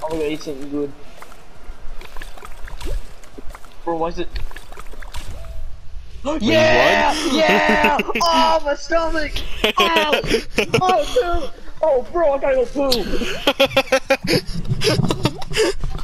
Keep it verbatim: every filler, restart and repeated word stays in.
I'm gonna eat something good. Bro, why is it? Wait, Yeah! what? Yeah! Oh, my stomach! Oh! Oh, dude! Oh, bro, I gotta go poo!